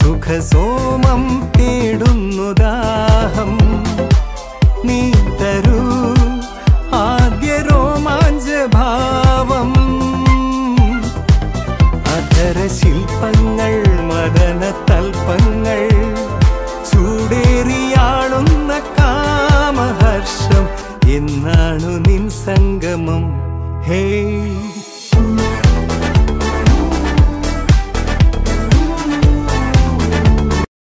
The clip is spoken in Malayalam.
സുഖസോമം തേടുന്നു ദാഹം നീ തരൂ ആദ്യ രോമാഞ്ചഭാവം അധര ശില്പങ്ങൾ മദന തൽപ്പങ്ങൾ ചൂടേറിയാളുന്ന കാമഹർഷം എന്നാണു നിൻ സംഗമം ഹേ